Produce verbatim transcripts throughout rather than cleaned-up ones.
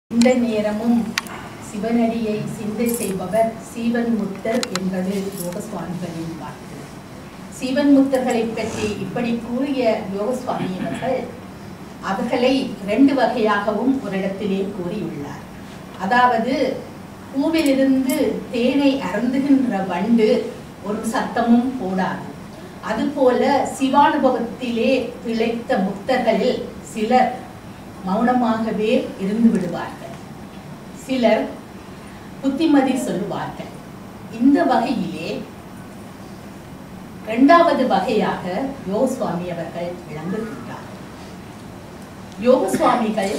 இந்த நேரமும் சிவனடியை சிந்தை செய்பவர் சீவன் முத்தர் என்பது யோக சுவாமிகளின் வாக்கு. சீவன் முத்தர்களை பற்றி இப்படி கூறிய யோக சுவாமி அவர்கள் அவர்களை ரெண்டு வகையாகவும் ஒரு இடத்திலே கூறியுள்ளார். அதாவது பூவிலிருந்து தேனை அருந்துகின்ற வண்டு ஒரு சத்தமும் போடாது. அதுபோல சிவானுபவத்திலே திளைத்த முக்தர்களில் சிலர் மௌனமாகவே இருந்து விடுவார்கள், சிலர் புத்திமதி சொல்லுவார்கள். இந்த வகையிலே இரண்டாவது வகையாக யோக சுவாமி அவர்கள் விளங்குகின்றார். யோக சுவாமிகள்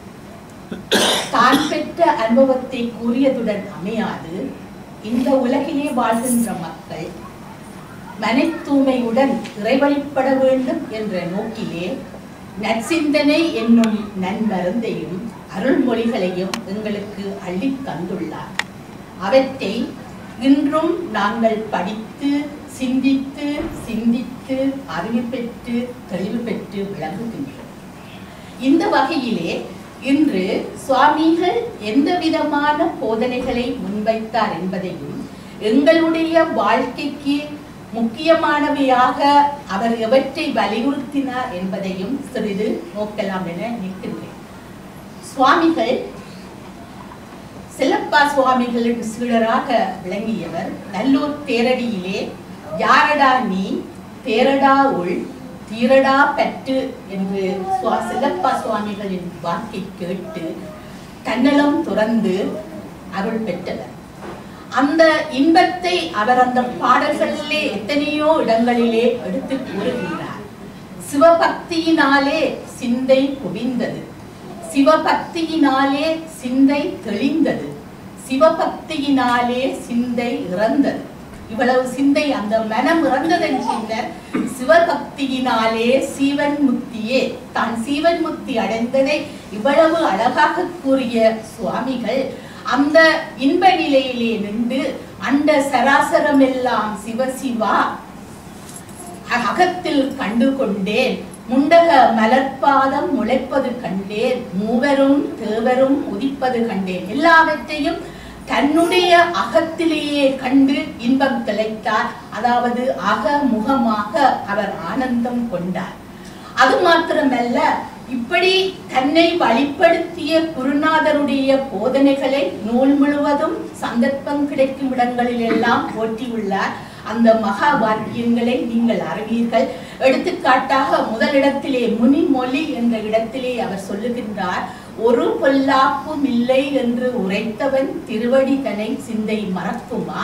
தான் பெற்ற அனுபவத்தை கூறியதுடன் அமையாது இந்த உலகிலே வாழ்கின்ற மக்கள் மன தூய்மையுடன் இறைவழிப்பட வேண்டும் என்ற நோக்கிலே நற்சிந்தனை என்னும் நன்மருந்தையும் அருள்மொழிகளையும் எங்களுக்கு அள்ளி தந்துள்ளார். அவற்றை இன்றும் நாங்கள் படித்து சிந்தித்து சிந்தித்து அறிவு பெற்று தெளிவு பெற்று விளங்குகின்றோம். இந்த வகையிலே இன்று சுவாமிகள் எந்த விதமான போதனைகளை முன்வைத்தார் என்பதையும் எங்களுடைய வாழ்க்கைக்கு முக்கியமானவையாக அவர் எவற்றை வலியுறுத்தினார் என்பதையும் சிறிது நோக்கலாம் என நிற்கின்றேன். சுவாமிகள் செல்லப்பா சுவாமிகளின் சீடராக விளங்கியவர். நல்லூர் தேரடியிலே யாரடா நீ தேரடா உள் தீரடா பற்று என்று செல்லப்பா சுவாமிகளின் வாக்கை கேட்டு தன்னலம் துறந்து அருள் பெற்றவர். அந்த இன்பத்தை அவர் அந்த பாடல்களிலே எத்தனையோ இடங்களிலே எடுத்து கூறுகின்றார். சிவபக்தியினாலே சிந்தை குவிந்தது, சிவபக்தியினாலே சிந்தை தெளிந்தது, சிவபக்தியினாலே சிந்தை இறந்தது. இவ்வளவு சிந்தை அந்த மனம் இறந்ததன் பின்னர் சிவபக்தியினாலே சீவன் முக்தியே தான் சீவன் முக்தி அடைந்ததை இவ்வளவு அழகாக கூறிய சுவாமிகள் அந்த இன்ப நிலையிலே நின்று அண்ட சராசரம் எல்லாம் சிவசிவா அகத்தில் கண்டு கொண்டேன், முண்டக மலர்பாதம் முளைப்பது கண்டேன், மூவரும் தேவரும் உதிப்பது கண்டேன், எல்லாவற்றையும் தன்னுடைய அகத்திலேயே கண்டு இன்பம் திளைத்தார். அதாவது அகமுகமாக அவர் ஆனந்தம் கொண்டார். அது மாத்திரமல்ல, இப்படி தன்னை வழிப்படுத்திய குருநாதருடைய போதனைகளை நூல் முழுவதும் சந்தர்ப்பம் கிடைக்கும் இடங்களில் எல்லாம் போற்றியுள்ளார். அந்த மகா வாக்கியங்களை நீங்கள் அறிவீர்கள். எடுத்துக்காட்டாக முதலிடத்திலே முனிமொழி என்ற இடத்திலே அவர் சொல்லுகின்றார், ஒரு பொல்லாப்பும் இல்லை என்று உரைத்தவன் திருவடிதனை சிந்தை மறக்குமா,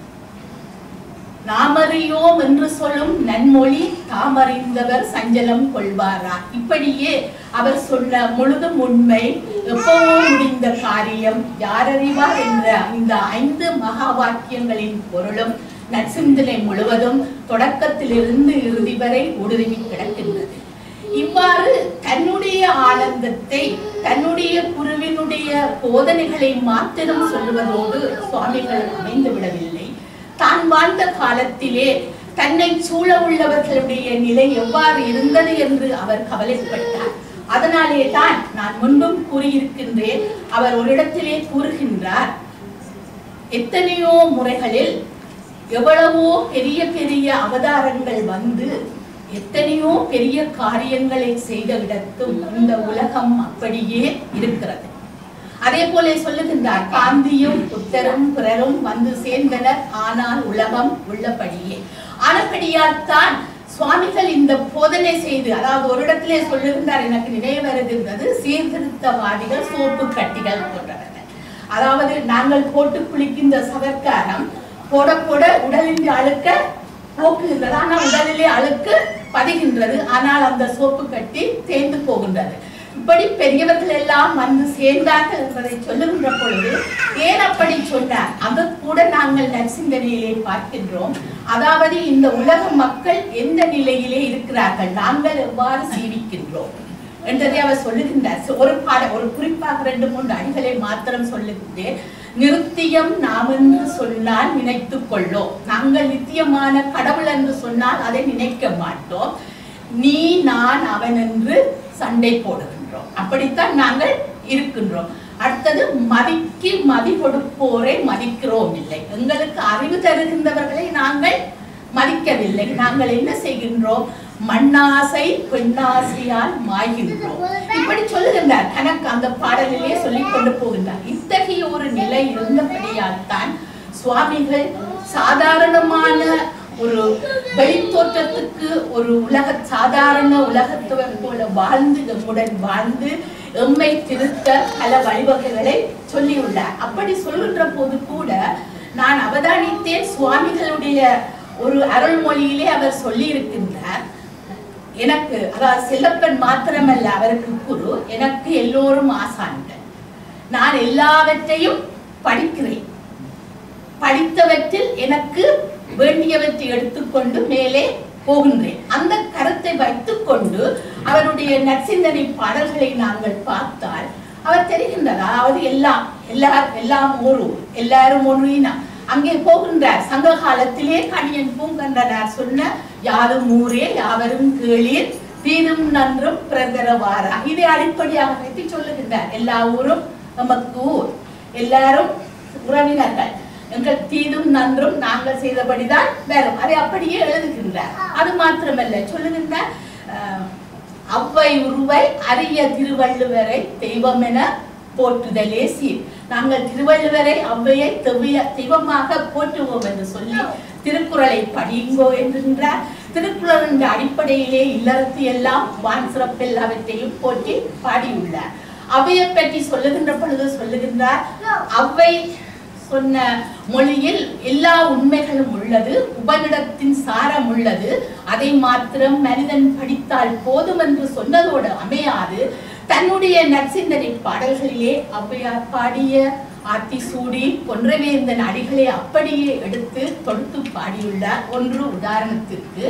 நாமறியோம் என்று சொல்லும் நன்மொழி தாமறிந்தவர் சஞ்சலம் கொள்வாரா. இப்படியே அவர் சொன்ன முழுதும் உண்மை, எப்பவோ முடிந்த காரியம் யாரறிவார் என்ற இந்த ஐந்து மகா வாக்கியங்களின் பொருளும் நற்சிந்தனை முழுவதும் தொடக்கத்திலிருந்து இறுதி வரை ஊடுருவி கிடக்கின்றது. இவ்வாறு தன்னுடைய ஆனந்தத்தை தன்னுடைய குருவினுடைய போதனைகளை மாத்திரம் சொல்லுவதோடு சுவாமிகள் அமைந்து விடவில்லை. தான் வாழ்ந்த காலத்திலே தன்னை சூழ உள்ளவர்களுடைய நிலை எவ்வாறு இருந்தது என்று அவர் கவலைப்பட்டார். அதனாலே தான் நான் முன்பும் கூறியிருக்கின்றேன். அவர் ஒரு இடத்திலே கூறுகின்றார், எத்தனையோ முறைகளில் எவ்வளவோ பெரிய பெரிய அவதாரங்கள் வந்து எத்தனையோ பெரிய காரியங்களை செய்த இடத்தும் இந்த உலகம் அப்படியே இருக்கிறது. அதே போல சொல்லுகின்றார், காந்தியும் புத்தரும் பிறரும் வந்து சேர்ந்தனர், ஆனால் உலகம் உள்ளபடியே. ஆனபடியால் தான் சுவாமிகள் இந்த போதனை செய்து, அதாவது ஒரு இடத்திலே சொல்லுகின்றார், எனக்கு நினைவு வருகின்றது, சீர்திருத்தவாதிகள் சோப்பு கட்டிகள் போன்றவர்கள். அதாவது நாங்கள் போட்டு குளிக்கின்ற சவர்க்காரம் போட போட உடலின் அழுக்க போக்குகின்றது, ஆனால் உடலிலே அழுக்கு பதிகின்றது, ஆனால் அந்த சோப்பு கட்டி தேர்ந்து போகின்றது. இப்படி பெரியவர்கள் எல்லாம் வந்து சேர்ந்தார்கள் என்பதை சொல்லுகின்ற பொழுது ஏன் அப்படி சொன்னார், அது கூட நாங்கள் நற்சிந்தனையிலே பார்க்கின்றோம். அதாவது இந்த உலக மக்கள் எந்த நிலையிலே இருக்கிறார்கள், நாங்கள் எவ்வாறு ஜீவிக்கின்றோம் என்றதை அவர் சொல்லுகின்றார். ஒரு பாட ஒரு குறிப்பாக ரெண்டு மூன்று அடிகளை மாத்திரம் சொல்லுகின்றேன். நிருத்தியம் நாம் என்று சொன்னால் நினைத்துக் கொள்ளோம், நாங்கள் நித்தியமான கடவுள் என்று சொன்னால் அதை நினைக்க மாட்டோம். நீ நான் அவன் என்று சண்டை போடுகின்றோம், அப்படித்தான் நாங்கள் இருக்கின்றோம். அடுத்தது மதிக்கு மதி கொடுப்போரை மதிக்கிறோம் இல்லை. எங்களுக்கு அறிவு தருகின்றவர்களை நாங்கள் மதிக்கவில்லை. நாங்கள் என்ன செய்கின்றோம்? மண்ணாசை பெண்ணாசையால் மாய்கின்றோம். இப்படி சொல்லுகின்றார். தனக்கு அந்த பாடலிலே சொல்லிக் கொண்டு போகின்றார். இத்தகைய ஒரு நிலை இருந்தபடியால் தான் சுவாமிகள் சாதாரணமான ஒரு வெளித்தோற்றத்துக்கு ஒரு உலக சாதாரண உலகத்தவர் போல வாழ்ந்து எம்முடன் வாழ்ந்து எம்மை திருத்த பல வழிவகைகளை சொல்லியுள்ளார். அப்படி சொல்கின்ற போது கூட நான் அவதானித்தேன், சுவாமிகளுடைய ஒரு அருள்மொழியிலே அவர் சொல்லி இருக்கின்றார், எனக்கு அதாவது செல்லப்பன் மாத்திரமல்ல அவருக்கு குரு, எனக்கு எல்லோரும் ஆசான்கள், நான் எல்லாவற்றையும் படிக்கிறேன், படித்தவற்றில் எனக்கு வேண்டியவற்றை எடுத்துக்கொண்டு மேலே போகின்றேன். அந்த கருத்தை வைத்துக் கொண்டு அவருடைய நற்சிந்தனை பாடல்களை நாங்கள் பார்த்தால் அவர் தெரிகின்றார். அதாவது எல்லாம் எல்லார் எல்லாம் ஒரு எல்லாரும் ஒன்றினா அங்கே போகின்றார். சங்க காலத்திலே கணியன் பூங்கன்றனார் சொன்ன யாரும் ஊரே யாவரும் கேளீர் தீரும் நன்றும் பிரதரவாரா, இதை அடிப்படையாக வைத்து சொல்லுகின்றார். எல்லா ஊரும் நமக்கு ஊர், எல்லாரும் உறவினர்கள், எங்கள் தீதும் நன்றும் நாங்கள் செய்தபடிதான் வரும். அதை அப்படியே எழுதுகின்றார். அது மாத்திரமல்ல, சொல்லுகின்றார் அவ்வை உருவை அரிய திருவள்ளுவரை தெய்வம் என போற்றுதலே சீர். நாங்கள் திருவள்ளுவரை அவ்வையை தெய்வமாக போற்றுவோம் என்று சொல்லி திருக்குறளை படியுங்கோ என்கின்றார். திருக்குறள் என்ற அடிப்படையிலே இல்லறத்து எல்லாம் வான் சிறப்பு எல்லாவற்றையும் போற்றி பாடியுள்ளார். அவ்வையை பற்றி சொல்லுகின்ற பொழுது சொல்லுகின்றார், அவ்வை சொன்ன மொழியில் எல்லா உண்மைகளும் உள்ளது, உபனிடத்தின் சாரம் உள்ளது, அதை மாத்திரம் மனிதன் படித்தால் போதும் என்று சொன்னதோடு அமையாது. தன்னுடைய நற்சிந்தனை பாடல்களிலே ஔவையார் பாடிய ஆத்திசூடி பொன்றைவேந்தன் அடிகளை அப்படியே எடுத்து தொடுத்து பாடியுள்ளார். ஒன்று உதாரணத்திற்கு,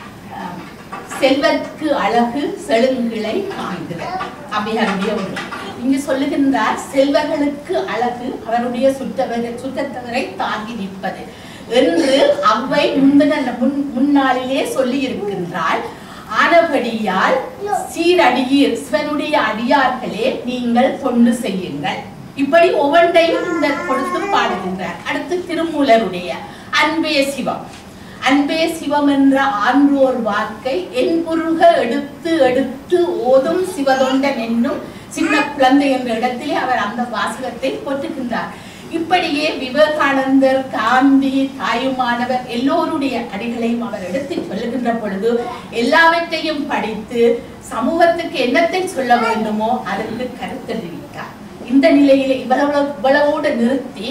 செல்வர்க்கு அழகு செழுங்கிளை காண்கிறார் ஔவையாருடைய ஒன்று. இங்கு சொல்லுகின்றார், செல்வர்களுக்கு அழகு அவருடைய சுற்றவரை சுற்றத்தவரை தாங்கி நிற்பது என்று அவ்வை முந்தின முன் முன்னாளிலே சொல்லி இருக்கின்றாள். ஆனபடியால் சீரடியீர் சிவனுடைய அடியார்களே நீங்கள் தொண்டு செய்யுங்கள். இப்படி ஒவ்வொன்றையும் இந்த கொடுத்து பாடுகின்றார். அடுத்து திருமூலருடைய அன்பே சிவம். அன்பே சிவம் என்ற ஆன்றோர் வாக்கை என் குருக எடுத்து எடுத்து ஓதும் சிவதொண்டன் என்னும் சின்ன குழந்தை என்ற இடத்திலே அவர் அந்த வாசகத்தை போற்றுகின்றார். இப்படியே விவேகானந்தர், காந்தி, தாயுமானவர் எல்லோருடைய அடிகளையும் அவர் எடுத்து சொல்லுகின்ற பொழுது எல்லாவற்றையும் படித்து சமூகத்துக்கு என்னத்தை சொல்ல வேண்டுமோ அதற்கு கருத்தறிவித்தார். இந்த நிலையிலே இவ்வளவு இவ்வளவோடு நிறுத்தி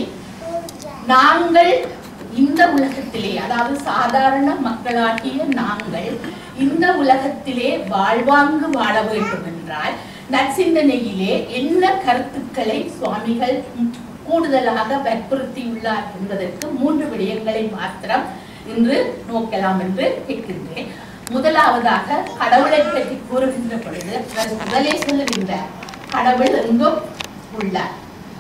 நாங்கள் இந்த உலகத்திலே, அதாவது சாதாரண மக்களாகிய நாங்கள் இந்த உலகத்திலே வாழ்வாங்கு வாழ வேண்டும் என்றால் நற்சிந்தனையிலே என்ன கருத்துக்களை சுவாமிகள் கூடுதலாக வற்புறுத்தியுள்ளார் என்பதற்கு மூன்று விடயங்களை மாத்திரம் இன்று நோக்கலாம் என்று கேட்கின்றேன். முதலாவதாக கடவுளை பற்றி கூறுகின்ற பொழுது முதலே சொல்லுகின்றார், கடவுள் எங்கும் உள்ளார்,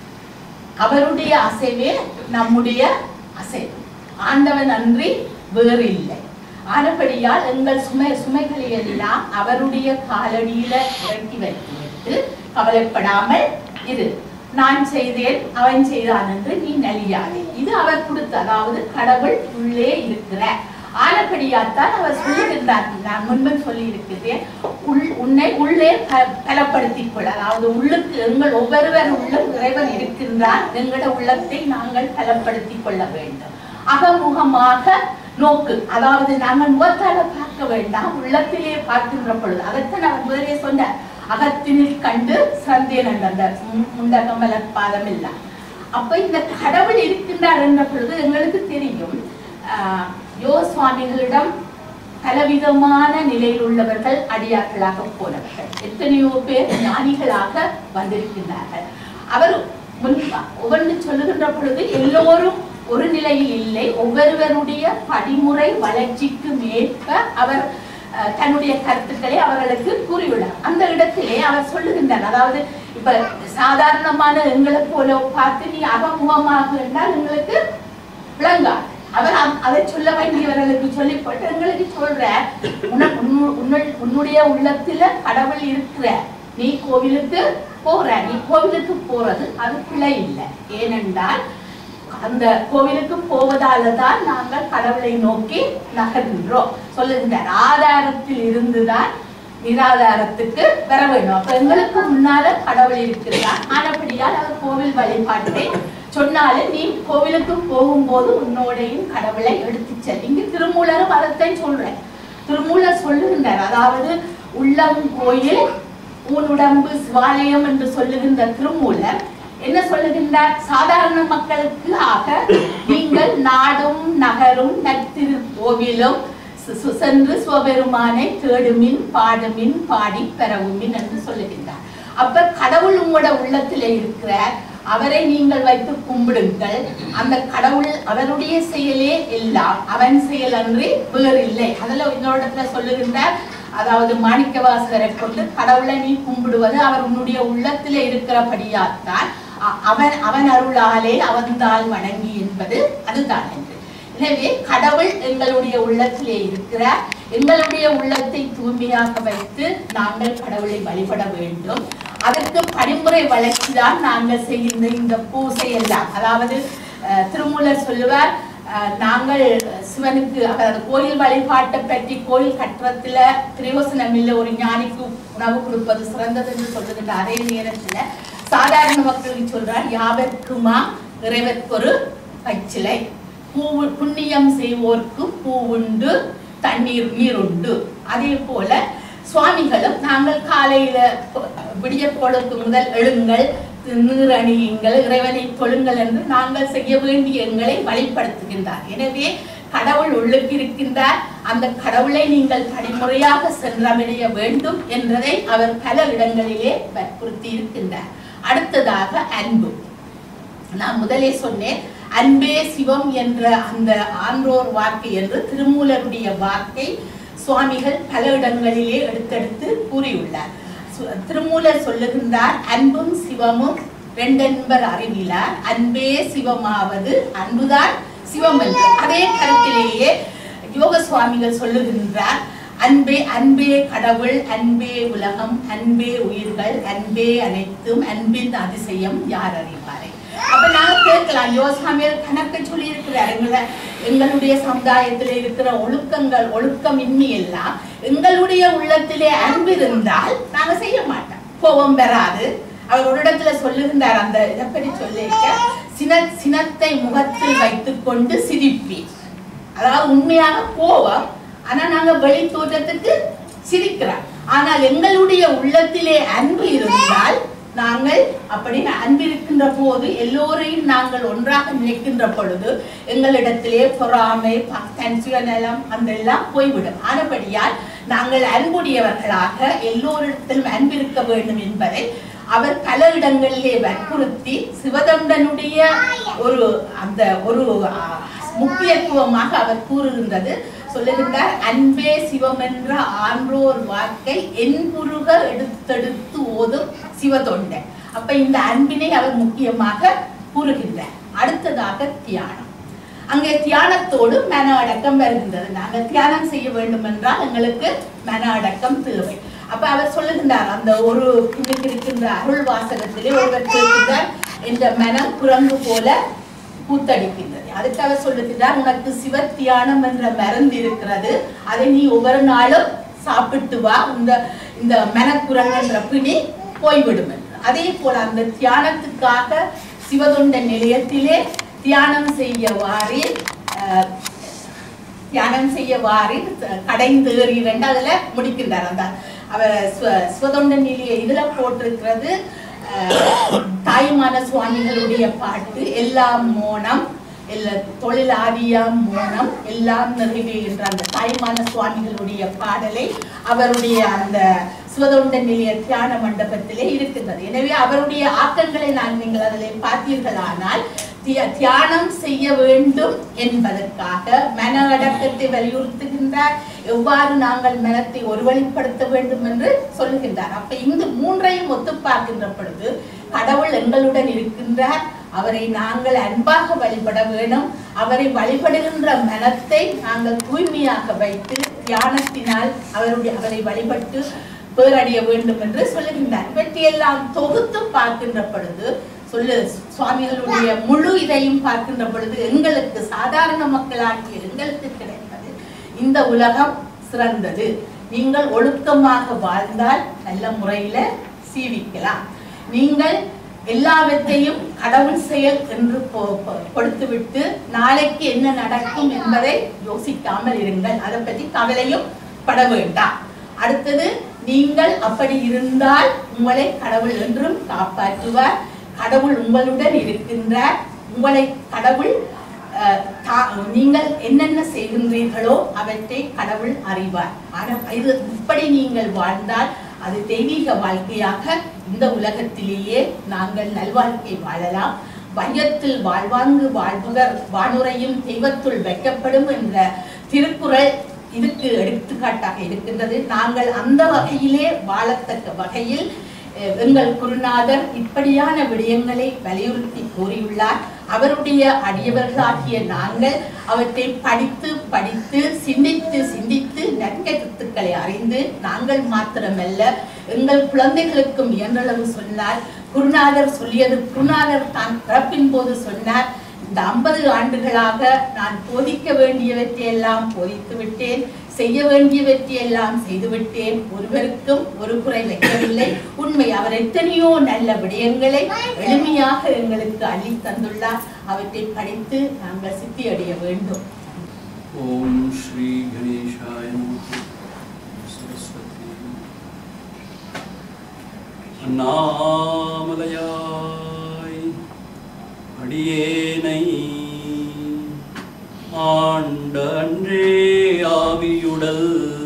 அவருடைய அசைவே நம்முடைய அசைவு, ஆண்டவன் அன்றி வேறு இல்லை. ஆனபடியால் எங்கள் சுமை சுமைகளை எல்லாம் அவருடைய காலடியில இறக்கி வைத்துவிட்டு கவலைப்படாமல் இரு, நான் செய்தேன் அவன் செய்தான் என்று நீ நலியாதே. இது அவர் கொடுத்த, அதாவது கடவுள் உள்ளே இருக்கிற. ஆனபடியாத்தான் அவர் சொல்லுகின்றார், நான் முன்பு சொல்லி இருக்கிறேன், உள் உன்னை உள்ளே பலப்படுத்திக் கொள்ள, அதாவது உள்ளுக்கு எங்கள் ஒவ்வொருவர் உள்ள இறைவன் இருக்கின்றார், எங்களோட உள்ளத்தை நாங்கள் பலப்படுத்திக் கொள்ள வேண்டும். அகமுகமாக நோக்கு, அதாவது நாங்கள் முகத்தால பார்க்க வேண்டாம், உள்ளத்திலே பார்க்கின்ற பொழுது. அதைத்தான் அவர் முதலே சொன்னார், அகத்தினில் கண்டு சந்தேன் அந்த முண்டகமல பாதம் இல்ல. அப்ப இந்த கடவுள் இருக்கின்றார் என்ற பொழுது எங்களுக்கு தெரியும், ஆஹ் யோ சுவாமிகளிடம் பலவிதமான நிலையில் உள்ளவர்கள் அடியார்களாக போனவர்கள், எத்தனையோ பேர் ஞானிகளாக வந்திருக்கின்றார்கள். அவர் முன் ஒவ்வொன்று சொல்லுகின்ற பொழுது எல்லோரும் ஒரு நிலையில் இல்லை, ஒவ்வொருவருடைய படிமுறை வளர்ச்சிக்கு மேற்ப அவர் தன்னுடைய கருத்துக்களை அவர்களுக்கு கூறியுள்ளார். அந்த இடத்திலே அவர் சொல்லுகின்றார், அதாவது இப்ப சாதாரணமான எங்களை போல பார்த்து நீ அகமுகமாக என்றால் எங்களுக்கு விளங்காது. அவர் அதை சொல்ல வேண்டியவர்களுக்கு சொல்லி போட்டு எங்களுக்கு சொல்ற, உன்னுடைய உள்ளத்துல கடவுள் இருக்கிற, நீ கோவிலுக்கு போற நீ கோவிலுக்கு போறது அது பிழை இல்லை. ஏனென்றால் அந்த கோவிலுக்கு போவதால தான் நாங்கள் கடவுளை நோக்கி நகர்கின்றோம் சொல்லுகின்றார். ஆதாரத்தில் இருந்துதான் நிராதாரத்துக்கு வர வேண்டும். அப்ப எங்களுக்கு முன்னால கடவுள் இருக்கிறார். ஆனபடியால் அவர் கோவில் வழிபாட்டை சொன்னாலே நீ கோவிலுக்கு போகும்போது உன்னோடையும் கடவுளை எடுத்து செல். இங்கு திருமூலரும் அதத்தை சொல்றேன். திருமூலர் சொல்லுகின்றார், அதாவது உள்ளம் கோயில் ஊனுடம்பு சிவாலயம் என்று சொல்லுகின்ற திருமூலர் என்ன சொல்லுகின்றார்? சாதாரண மக்களுக்கு ஆக நீங்கள் நாடும் நகரும் நத்திரு கோவிலும் சென்று சிவபெருமானை தேடுமின் பாடுமின் பாடி பெறவுமின் என்று சொல்லுகின்றார். அப்ப கடவுள் உங்களோட உள்ளத்திலே இருக்கிறார். அவரை நீங்கள் வைத்து கும்பிடுங்கள். அந்த கடவுள் அவருடைய செயலே எல்லாம், அவன் செயல் அன்றி வேறு இல்லை. அதுல இன்னொரு சொல்லுகின்றார், அதாவது மாணிக்கவாசகரை கொண்டு கடவுளை நீ கும்பிடுவது அவர் உன்னுடைய உள்ளத்திலே இருக்கிறபடியாத்தான் அவன் அவன் அருளாலே அவன்தால் வணங்கி என்பது அதுதான் என்று. எனவே கடவுள் எங்களுடைய உள்ளத்திலே இருக்கிறார். எங்களுடைய உள்ளத்தை தூய்மையாக வைத்து நாங்கள் கடவுளை வழிபட வேண்டும். அதற்கு படிமுறை வளர்ச்சிதான் நாங்கள் செய்கின்ற இந்த பூசை எல்லாம். அதாவது திருமூலர் சொல்லுவார், நாங்கள் சிவனுக்கு அதாவது கோயில் வழிபாட்டை பற்றி கோயில் கட்டுறதுல பிரயோசனம் இல்லை, ஒரு ஞானிக்கு உணவு கொடுப்பது சிறந்தது என்று சொல்லுகின்ற அதே நேரத்துல சாதாரண மக்களுக்கு சொல்றார், யாவர்க்குமா இறைவர்க்கு ஒரு பச்சிலை, பூ புண்ணியம் செய்வோர்க்கு பூவுண்டு தண்ணீர் நீருண்டு. அதே போல சுவாமிகளும் நாங்கள் காலையில விடிய பொழுது முதல் எழுங்கள், நீர் அணியுங்கள், இறைவனை தொழுங்கள் என்று நாங்கள் செய்ய வேண்டிய எங்களை வழிபடுத்துகின்றார். எனவே கடவுள் உள்ளுக்கு இருக்கின்றார். அந்த கடவுளை நீங்கள் படிமுறையாக சென்றடைய வேண்டும் என்றதை அவர் பல இடங்களிலே வற்புறுத்தி இருக்கின்றார். அடுத்ததாக அன்பு. நான் முதலே சொன்னேன், அன்பே சிவம் என்ற அந்த ஆன்றோர் வார்த்தை என்று திருமூலருடைய வார்த்தை சுவாமிகள் பல இடங்களிலே எடுத்தெடுத்து கூறியுள்ளார். திருமூலர் சொல்லுகின்றார், அன்பும் சிவமும் ரெண்டென்பர் அறிவிலார், அன்பே சிவமாவது அன்புதான் சிவம் என்று. அதே கருத்திலேயே யோக சுவாமிகள் சொல்லுகின்றார், அன்பே அன்பே கடவுள், அன்பே உலகம், அன்பே உயிர்கள், அன்பே அனைத்தும், அன்பின் அதிசயம் யார் அறிவாரே. அப்ப நாங்க கேட்கலாம், யோசாமியர் கணக்கு சொல்லி இருக்கிறார், எங்களை எங்களுடைய சமுதாயத்திலே இருக்கிற ஒழுக்கங்கள் ஒழுக்கமின்மை எல்லாம் எங்களுடைய உள்ளத்திலே அன்பு இருந்தால் நாங்க செய்ய மாட்டோம், கோபம் பெறாது. அவர் ஒரு இடத்துல சொல்லுகின்றார், அந்த இதை பற்றி சொல்லிக்க, சின சினத்தை முகத்தில் வைத்துக் கொண்டு சிரிப்பி. அதாவது உண்மையாக கோபம், ஆனா நாங்க வெளி தோற்றத்துக்கு சிரிக்கிறோம். ஆனால் எங்களுடைய உள்ளத்திலே அன்பு இருந்தால் நாங்கள் அப்படி அன்பு இருக்கின்ற போது எல்லோரையும் நாங்கள் ஒன்றாக நினைக்கின்ற பொழுது எங்களிடத்திலே பொறாமை சுயநலம் அந்த எல்லாம் போய்விடும். ஆனபடியால் நாங்கள் அன்புடையவர்களாக எல்லோரிடத்திலும் அன்பிருக்க வேண்டும் என்பதை அவர் பல இடங்களிலே வற்புறுத்தி சிவதொண்டனுடைய ஒரு அந்த ஒரு முக்கியத்துவமாக அவர் கூறுகின்றது. சொல்லுகின்றார், அன்பே சிவம் என்ற ஆன்றோர் வாக்கை என்புருக எடுத்தெடுத்து ஓதும் சிவதொண்டன். அப்ப இந்த அன்பினை அவர் முக்கியமாக கூறுகின்றார். அடுத்ததாக தியானம். அங்கே தியானத்தோடு மன அடக்கம் வருகின்றது. நாங்கள் தியானம் செய்ய வேண்டும் என்றால் எங்களுக்கு மன அடக்கம் தேவை. அப்ப அவர் சொல்லுகின்றார், அந்த ஒரு இருக்கின்ற அருள் வாசகத்திலே ஒருவர் கேட்கின்றார், இந்த மனம் குரங்கு போல கூத்தடிக்கின்றது. அதுக்கு அவர் சொல்லுகிறார், உனக்கு சிவ தியானம் என்ற மருந்து இருக்கிறது, அதை நீ ஒவ்வொரு நாளும் சாப்பிட்டு வா, இந்த இந்த மனக்குரங்கு என்ற பிணி போய்விடும் என்று. அதே போல அந்த தியானத்துக்காக சிவதொண்ட நிலையத்திலே தியானம் செய்ய வாரி தியானம் செய்ய வாரி கடைந்தேறி ரெண்டு அதுல முடிக்கின்றார். அந்த அவர் சிவதொண்ட நிலைய இதுல போட்டிருக்கிறது, தாய்மான சுவாமிகளுடைய பாட்டு, எல்லாம் மோனம் எல்லா தொழிலாதியாம் மோனம் எல்லாம் நிறைவே என்ற அந்த தாய்மான சுவாமிகளுடைய பாடலை அவருடைய அந்த சிவதொண்ட நிலைய தியான மண்டபத்திலே இருக்கின்றது. எனவே அவருடைய ஆக்கங்களை நான் நீங்கள் அதில் பார்த்தீர்களானால் தியானம் செய்ய வேண்டும் என்பதற்காக மன அடக்கத்தை வலியுறுத்துகின்றார். எவ்வாறு நாங்கள் மனத்தை ஒருவழிப்படுத்த வேண்டும் என்று சொல்லுகின்றார். அப்ப இந்த மூன்றையும் ஒத்து பார்க்கின்ற பொழுது கடவுள் எங்களுடன் இருக்கின்றார். அவரை நாங்கள் அன்பாக வழிபட வேண்டும். அவரை வழிபடுகின்ற மனத்தை நாங்கள் தூய்மையாக வைத்து தியானத்தினால் அவருடைய அவரை வழிபட்டு பேரடைய வேண்டும் என்று சொல்லுகின்றார். இவற்றையெல்லாம் தொகுத்து பார்க்கின்ற பொழுது சொல்லு சுவாமிகளுடைய முழு இதையும் பார்க்கின்ற பொழுது எங்களுக்கு சாதாரண மக்களாகிய எங்களுக்கு கிடைப்பது இந்த உலகம் சிறந்தது. நீங்கள் ஒழுக்கமாக வாழ்ந்தால் நல்ல முறையில சீவிக்கலாம். நீங்கள் எல்லாவற்றையும் கடவுள் செயல் என்று கொடுத்துவிட்டு நாளைக்கு என்ன நடக்கும் என்பதை யோசிக்காமல் இருங்கள். அதை பற்றி கவலையும் பட வேண்டாம். அடுத்தது, நீங்கள் அப்படி இருந்தால் உங்களை கடவுள் என்றும் காப்பாற்றுவார். கடவுள் உங்களுடன் இருக்கின்றார். உங்களை கடவுள் நீங்கள் என்னென்ன செய்கின்றீர்களோ அவற்றை கடவுள் அறிவார். ஆனால் இது இப்படி நீங்கள் வாழ்ந்தால் அது தெய்வீக வாழ்க்கையாக இந்த உலகத்திலேயே நாங்கள் நல்வாழ்க்கை வாழலாம். வையத்தில் வாழ்வாங்கு வாழ்பவர் வானுரையும் தெய்வத்துள் வைக்கப்படும் என்ற திருக்குறள் இதுக்கு எடுத்துக்காட்டாக இருக்கின்றது. நாங்கள் அந்த வகையிலே வாழத்தக்க வகையில் எங்கள் குருநாதர் இப்படியான விடயங்களை வலியுறுத்தி கூறியுள்ளார். அவருடைய அடியவர்களாகிய நாங்கள் அவற்றை படித்து படித்து சிந்தித்து சிந்தித்து நற்கருத்துக்களை அறிந்து நாங்கள் மாத்திரமல்ல எங்கள் குழந்தைகளுக்கும் இயன்றளவு சொன்னார். குருநாதர் சொல்லியது குருநாதர் தான் பிறப்பின் போது சொன்னார், இந்த ஐம்பது ஆண்டுகளாக நான் போதிக்க வேண்டியவற்றை எல்லாம் போதித்து விட்டேன், செய்ய வேண்டியவற்றை எல்லாம் செய்துவிட்டேன், ஒருவருக்கும் ஒரு குறை வைக்கவில்லை. உண்மை, அவர் எத்தனையோ நல்ல விடயங்களை எளிமையாக எங்களுக்கு அள்ளி தந்துள்ளார். அவற்றை படித்து நாங்கள் சித்தி அடைய வேண்டும். ஓம் ஸ்ரீ கணேசாய நமः. சரஸ்வதி அண்ணாமலையாய் அடியேனை ஆண்ட அன்றே ஆவியுடல்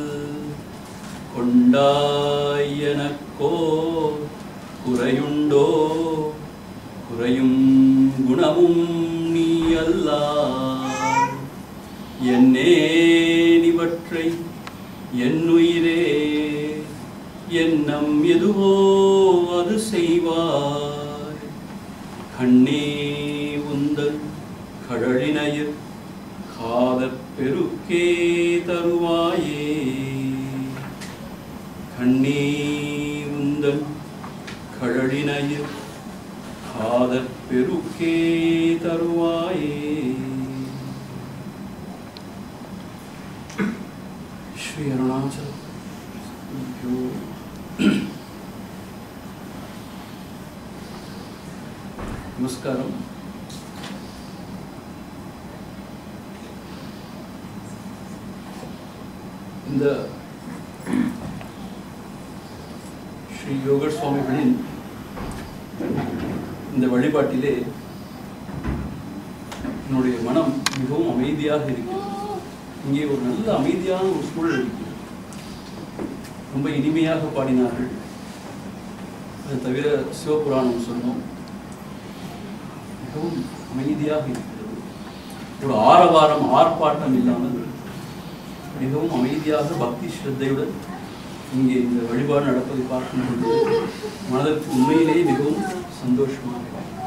கொண்டாய் எனக்கோ குறையுண்டோ குறையும் குணமும் நீ அல்லாய். என்னே நிவற்றை என்னுயிரே எண்ணம் எதுவோ அது செய்வாய். கண்ணே உந்தன் கடலினையில் காதற் பெருக்கே தருவாயே. கண்ணே உந்தன் கடலினையில் காதற் பெருக்கே தருவாயே. ஸ்ரீ அருணாச்சல நமஸ்காரம். இந்த ஸ்ரீ யோகர் சுவாமிகளின் இந்த வழிபாட்டிலே என்னுடைய மனம் மிகவும் அமைதியாக இருக்கிறது. இங்கே ஒரு நல்ல அமைதியான ஒரு சூழல் இருக்கிறது. ரொம்ப இனிமையாக பாடினார்கள். அது தவிர சிவபுராணம் சொன்னோம். மிகவும் அமைதியாக இருக்கிறது. ஒரு ஆரவாரம் ஆர்ப்பாட்டம் இல்லாமல் மிகவும் அமைதியாக பக்தி ஸ்ரத்தையுடன் இங்கே இந்த வழிபாடு நடப்பதை பார்க்கும்போது மனதிற்கு உண்மையிலேயே மிகவும் சந்தோஷமாக.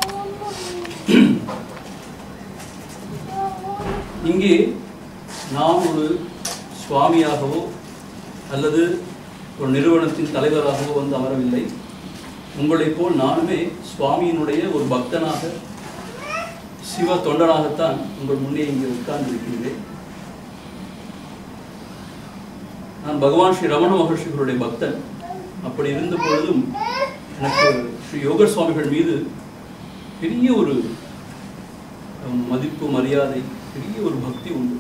இங்கே நாம் ஒரு சுவாமியாகவோ அல்லது ஒரு நிறுவனத்தின் தலைவராகவோ வந்து அமரவில்லை. உங்களைப் போல் நானுமே சுவாமியினுடைய ஒரு பக்தனாக சிவ தொண்டனாகத்தான் உங்கள் முன்னே இங்கே உட்கார்ந்து இருக்கின்றேன். நான் பகவான் ஸ்ரீ ரமண மகர்ஷிகளுடைய பக்தன். அப்படி இருந்த பொழுதும் எனக்கு ஸ்ரீ யோகர் சுவாமிகள் மீது பெரிய ஒரு மதிப்பு மரியாதை, பெரிய ஒரு பக்தி உண்டு.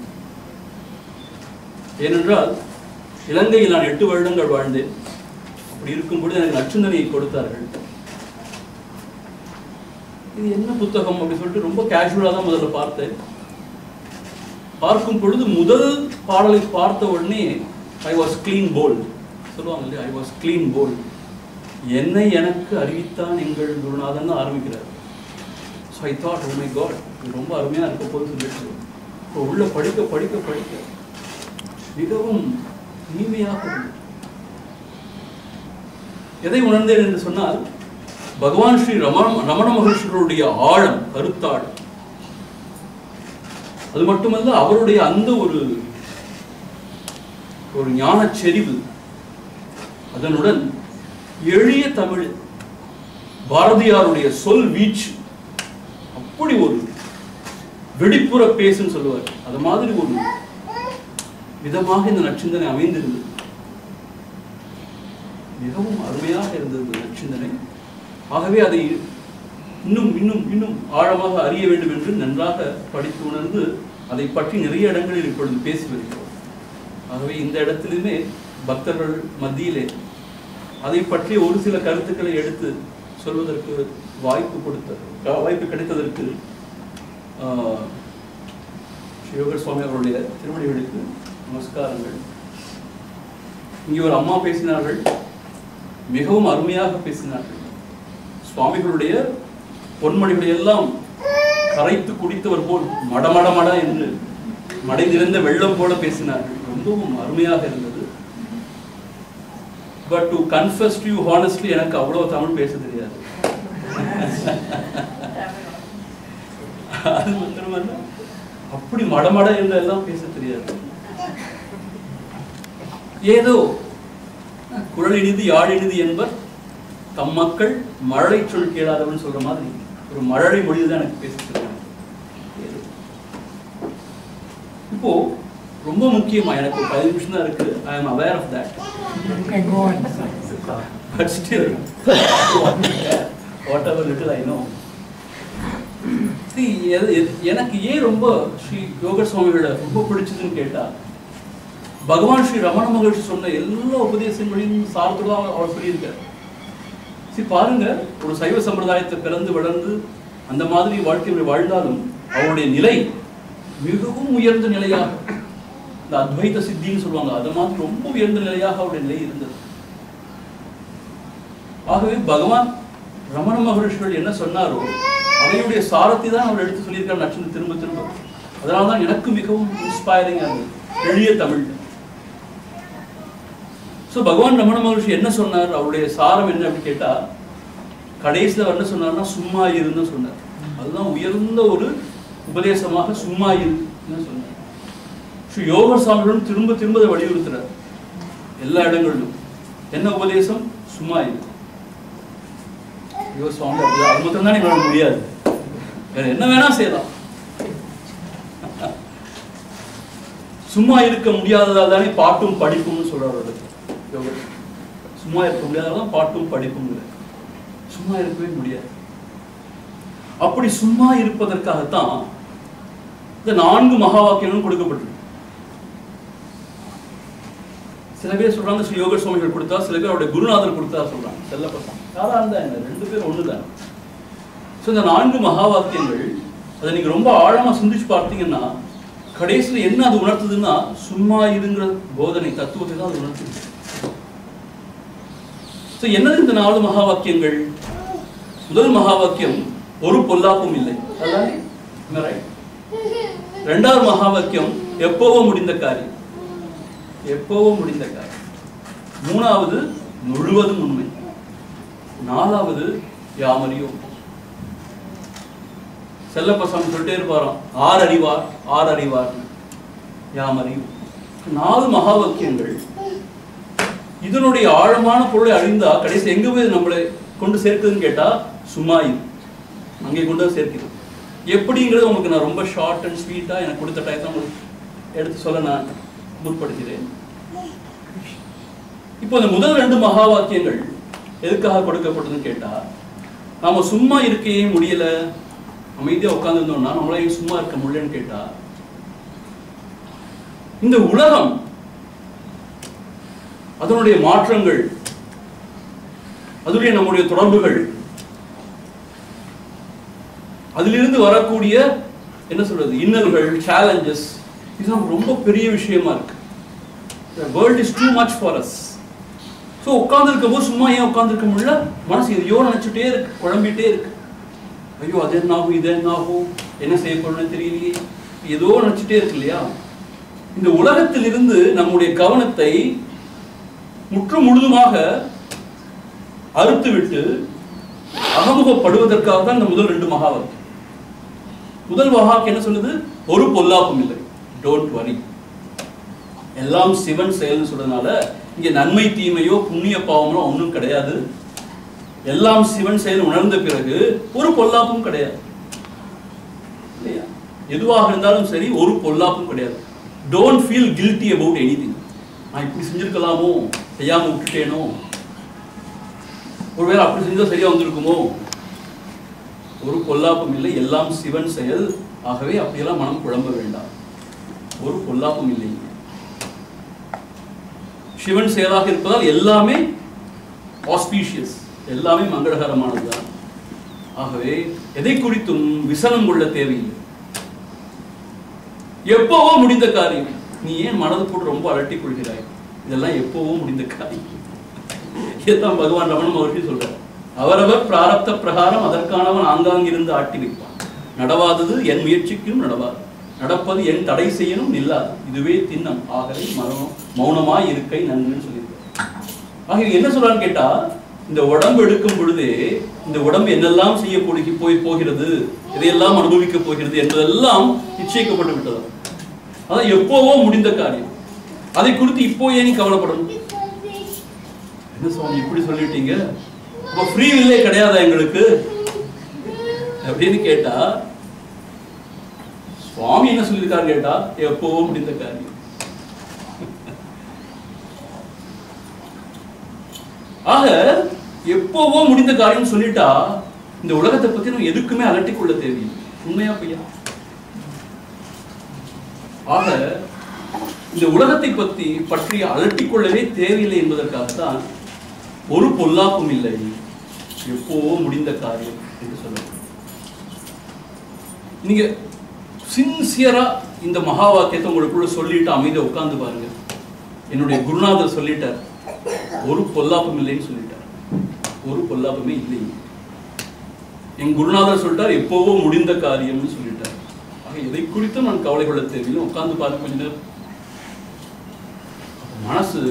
ஏனென்றால் இலங்கையில் நான் எட்டு வருடங்கள் வாழ்ந்தேன். அப்படி இருக்கும்பொழுது எனக்கு நற்சிந்தனையை கொடுத்தார்கள். இது என்ன புத்தகம் அப்படின்னு சொல்லிட்டு ரொம்ப கேஷுவலாக தான் முதல்ல பார்த்தேன். பார்க்கும் பொழுது முதல் பாடலை பார்த்த உடனே ஐ வாஸ் கிளீன் போல்ட் சொல்லுவாங்க இல்லையா, ஐ வாஸ் கிளீன் போல்ட். என்னை எனக்கு அறிவித்தான் எங்கள் குருநாதன் ஆரம்பிக்கிறார். So I thought, oh my God, இது ரொம்ப அருமையாக இருக்க போது சொல்லிட்டு இப்போ உள்ள படிக்க படிக்க படிக்க மிகவும் இனிமையாக இருந்தது. எதை உணர்ந்தேன் என்று சொன்னால், பகவான் ஸ்ரீ ரமண ரமண மகர்ஷிகளுடைய ஆழம், கருத்தாள், அது மட்டுமல்ல அவருடைய அந்த ஒரு ஒரு ஞான செறிவு, அதனுடன் எளிய தமிழ், பாரதியாருடைய சொல் வீச்சு, அப்படி ஒரு வெடிப்புற பேசுன்னு சொல்லுவார். அது மாதிரி ஒரு விதமாக இந்த நற்சிந்தனை அமைந்திருந்தது. மிகவும் அருமையாக இருந்தது இந்த நற்சிந்தனை. ஆகவே அதை இன்னும் இன்னும் இன்னும் ஆழமாக அறிய வேண்டும் என்று நன்றாக படித்து உணர்ந்து அதை பற்றி நிறைய இடங்களில் இப்பொழுது பேசி வருகிறோம். ஆகவே இந்த இடத்திலுமே பக்தர்கள் மத்தியிலே அதை பற்றி ஒரு சில கருத்துக்களை எடுத்து சொல்வதற்கு வாய்ப்பு கொடுத்த வாய்ப்பு கிடைத்ததற்கு சிவகர் சுவாமி அவருடைய திருவடிகளுக்கு நமஸ்காரங்கள். இங்கே ஒரு அம்மா பேசினார்கள், மிகவும் அருமையாக பேசினார்கள். சுவாமிகளுடைய பொன்மொழிகளை எல்லாம் கரைத்து குடித்தவர் போல் மடமட மட என்று மடை நிறைந்த வெள்ளம் போல பேசினார்கள். ரொம்பவும் அருமையாக இருந்தது. But to confess to you honestly, எனக்கு அவ்வளவு தமிழ் பேச தெரியாது. அது மாத்திரமல்ல, அப்படி மடமட என்று எல்லாம் பேச தெரியாது. ஏதோ குரல் இனிது யாழ் இனிது என்பர் தம் மக்கள் மழலை சொல் கேளாதவன் சொல்ற மாதிரி ஒரு மழலை மொழியில் தான் எனக்கு பேச தெரியாது. இப்போ ரொம்ப முக்கியமா எனக்கு ஒரு பதினஞ்சு நிமிஷம் தான் இருக்கு. I am aware of that. But still whatever little I know. எனக்கு ஏன் ரொம்ப ஸ்ரீ யோகர் சுவாமிகளை ரொம்ப பிடிச்சதுன்னு கேட்டா, பகவான் ஸ்ரீ ரமண மகர்ஷி சொன்ன எல்லா உபதேசங்களையும் சார்ந்துதான் அவர் சொல்லியிருக்கார். சரி பாருங்க, ஒரு சைவ சம்பிரதாயத்தை பிறந்து வளர்ந்து அந்த மாதிரி வாழ்க்கை வாழ்ந்தாலும் அவருடைய நிலை மிகவும் உயர்ந்த நிலையாக, இந்த அத்வைத சித்தின்னு சொல்லுவாங்க, அது மாதிரி ரொம்ப உயர்ந்த நிலையாக அவருடைய நிலை இருந்தது. ஆகவே பகவான் ரமண மகர்ஷிகள் என்ன சொன்னாரோ அதையுடைய சாரத்தை தான் அவர் எடுத்து சொல்லியிருக்கார் நட்சத்திரம் திரும்ப திரும்ப. அதனால்தான் எனக்கு மிகவும் இன்ஸ்பைரிங் ஆகுது எளிய தமிழ். ஸோ பகவான் ரமண மகர்ஷி என்ன சொன்னார், அவருடைய சாரம் என்ன அப்படின்னு கேட்டா, கடைசியில் அவர் என்ன சொன்னார்னா சும்மா இருன்னு சொன்னார். அதுதான் உயர்ந்த ஒரு உபதேசமாக சும்மா இருன்னு சொன்னார். ஸ்ரீ யோகர் சுவாமிகளும் திரும்ப திரும்ப அதை வலியுறுத்துறார் எல்லா இடங்களிலும். என்ன உபதேசம்? சும்மா இரு. யோகர் சுவாமி அது மட்டும் தான் எங்களால் முடியாது, வேற என்ன வேணா செய்யலாம். சும்மா இருக்க முடியாததால் தானே பாட்டும் படிப்பும்னு சொல்றாரு யோகர். சும்மா இருக்க முடியாததான் பாட்டும் படிப்பும். சும்மா இருக்கவே முடியாது. அப்படி சும்மா இருப்பதற்காகத்தான் இந்த நான்கு மகா வாக்கியங்களும் கொடுக்கப்பட்டிருக்கு. சில பேர் சொல்றாங்க ஸ்ரீ யோகர் சுவாமிகள் கொடுத்தா, சில பேர் அவருடைய குருநாதர் கொடுத்தா சொல்றாங்க. செல்லப்பட்டான் யாரா இருந்தா என்ன, ரெண்டு பேரும் ஒண்ணுதான். ஸோ இந்த நான்கு மகா வாக்கியங்கள் அதை நீங்க ரொம்ப ஆழமா சிந்திச்சு பார்த்தீங்கன்னா கடைசியில் என்ன அது உணர்த்துதுன்னா சும்மா இருங்கிற போதனை தத்துவத்தை தான் அது உணர்த்துது. ஸோ என்னது இந்த நாலு மகா வாக்கியங்கள்? முதல் மகா வாக்கியம் ஒரு பொல்லாப்பும் இல்லை. இரண்டாவது மகா வாக்கியம் எப்போவோ முடிந்த காரியம், எப்போவோ முடிந்த காரியம். மூணாவது முழுவதும் உண்மை. நாலாவது யாமறியும். செல்லப்பசாமி சொல்லிட்டே இருப்பாராம், ஆறு அறிவார் ஆறு அறிவார் யாமறியும். நாலு மகா வாக்கியங்கள் இதனுடைய ஆழமான பொருளை அறிந்தா கடைசி எங்க போய் நம்மளை கொண்டு சேர்க்குதுன்னு கேட்டா சும்மா இது அங்கே கொண்டு வந்து சேர்க்கிறது. எப்படிங்கிறது உங்களுக்கு நான் ரொம்ப ஷார்ட் அண்ட் ஸ்வீட்டா எனக்கு கொடுத்த டயத்தை உங்களுக்கு எடுத்து சொல்ல நான் முற்படுகிறேன். இப்போ இந்த முதல் ரெண்டு மகா வாக்கியங்கள் எதுக்காக கொடுக்கப்பட்டதுன்னு கேட்டா, நாம சும்மா இருக்கவே முடியல, அமைதியா உட்கார்ந்து இருந்தோம்னா நம்மளால சும்மா இருக்க முடியலன்னு கேட்டா, இந்த உலகம் அதனுடைய மாற்றங்கள், அதுடைய நம்முடைய தொடர்புகள், அதிலிருந்து வரக்கூடிய என்ன சொல்றது இன்னல்கள், சேலஞ்சஸ், இதெல்லாம் ரொம்ப பெரிய விஷயமா இருக்கு. The world is too much for us. So உட்கார்ந்து இருக்கும் போது சும்மா ஏன் உட்கார்ந்து இருக்க முடியல, மனசு எதையோ நினைச்சுட்டே இருக்கு, குழம்பிட்டே இருக்கு. ஐயோ அது என்ன ஆகும், இது என்ன ஆகும், என்ன செய்ய போறோம்னு தெரியலையே, ஏதோ நினைச்சுட்டே இருக்கு இல்லையா? இந்த உலகத்திலிருந்து நம்முடைய கவனத்தை முற்று முழுதுமாக அறுத்து விட்டு அகமுகப்படுவதற்காக தான் இந்த முதல் ரெண்டு மகாவாக்கியம். முதல் மகாக்கு என்ன சொல்லுது? ஒரு பொல்லாப்பும் இல்லை, டோன்ட் வரி, எல்லாம் சிவன் செயல்னு சொல்றதுனால இங்க நன்மை தீமையோ புண்ணிய பாவமோ ஒன்றும் கிடையாது. எல்லாம் சிவன் செயல் உணர்ந்த பிறகு ஒரு பொல்லாப்பும் கிடையாது. எதுவாக இருந்தாலும் சரி, ஒரு பொல்லாப்பும் கிடையாது. Don't feel guilty about anything. நான் இப்படி செஞ்சிருக்கலாமோ, செய்யாம விட்டுட்டேனோ, ஒருவேளை அப்படி செஞ்சா சரியா வந்திருக்குமோ, ஒரு பொல்லாப்பும் இல்லை. எல்லாம் சிவன் செயல். ஆகவே அப்படியெல்லாம் மனம் குழம்ப வேண்டாம். ஒரு பொல்லாப்பும் இல்லை. சிவன் செயலாக இருப்பதால் எல்லாமே ஆஸ்பீஷியஸ், எல்லாமே மங்களகரமானதுதான். ஆகவே எதை குறித்தும் விசனம் கொள்ள தேவையில்லை. எப்பவோ முடிந்த காரியம். நீ ஏன் மனது போட்டு ரொம்ப அலட்டிக் கொள்கிறாய்? இதெல்லாம் எப்பவோ முடிந்த காரியம். இதுதான் பகவான் ரமண மகர்ஷி சொல்றார். அவரவர் பிராரப்த பிரகாரம் அதற்கானவன் ஆங்காங்கிருந்து ஆட்டி வைப்பான். நடவாதது என் முயற்சிக்கும் நடவாது, நடப்பது என் தடை செய்யணும் நில்லாது, இதுவே திண்ணம் ஆகவே மரணம் மௌனமாய் இருக்கை நன்றுன்னு சொல்லியிருக்கார். ஆக என்ன சொல்றான்னு கேட்டா, இந்த உடம்பு எடுக்கும் பொழுதே இந்த உடம்பு என்னெல்லாம் செய்ய போய் போகிறது, இதையெல்லாம் அனுபவிக்க போகிறது என்பதெல்லாம் நிச்சயிக்கப்பட்டு விட்டது. அதான் எப்போவோ முடிந்த காரியம். அதை குறித்து இப்போ ஏன் கவலைப்படணும்? என்ன சுவாமி இப்படி சொல்லிட்டீங்க, அப்ப ஃப்ரீ வில்லே கிடையாதா எங்களுக்கு அப்படின்னு கேட்டா, சுவாமி என்ன சொல்லியிருக்காரு கேட்டா, எப்போவோ முடிந்த காரியம். ஆக எப்போவோ முடிந்த காரியம் சொல்லிட்டா இந்த உலகத்தை பத்தி நம்ம எதுக்குமே அலட்டிக் கொள்ள தேவையில்லை. உண்மையா பையா? ஆக இந்த உலகத்தை பத்தி பற்றி அலட்டிக் கொள்ளவே தேவையில்லை என்பதற்காகத்தான் ஒரு பொல்லாப்பும் இல்லை, எப்போவோ முடிந்த காரியம் என்று சொல்லுங்க. நீங்க சின்சியரா இந்த மகா வாக்கியத்தை உங்களுக்குள்ள சொல்லிட்டு அமைதியா உட்கார்ந்து பாருங்க. என்னுடைய குருநாதர் சொல்லிட்டார், ஒரு பொல்லாப்பும் இல்லைன்னு சொல்லிட்டார். ஒரு பொல்லாப்புமே இல்லை. என் குருநாதர் சொல்லிட்டார், எப்போவோ முடிந்த காரியம்னு சொல்லிட்டார். ஆக எதை குறித்தும் நான் கவலை கொள்ள தேவையில்லை. உட்கார்ந்து பாருங்க கொஞ்ச நேரம். மனசு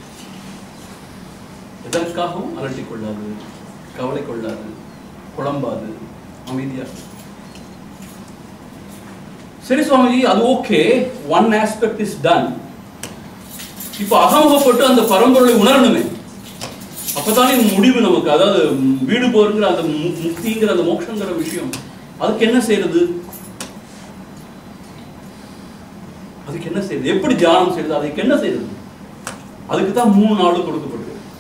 எதற்காகவும் அலட்டிக் கொள்ளாது, கவலை கொள்ளாது, குழம்பாது, அமைதியா. சரி சுவாமிஜி, அது okay, one aspect is done. இப்ப அகமுகப்பட்டு அந்த பரம்பொருளை உணரணுமே, அப்பதானே முடிவு நமக்கு. அதாவது வீடு போருங்கிற அந்த முக்திங்கிற அந்த மோட்சங்கிற விஷயம், அதுக்கு என்ன செய்யறது? அதுக்கு என்ன செய்யறது? எப்படி தியானம் செய்யறது? அதுக்கு என்ன செய்யறது? அதுக்கு தான் மூணு நாள் கொடுக்கப்பட்டிருக்கு.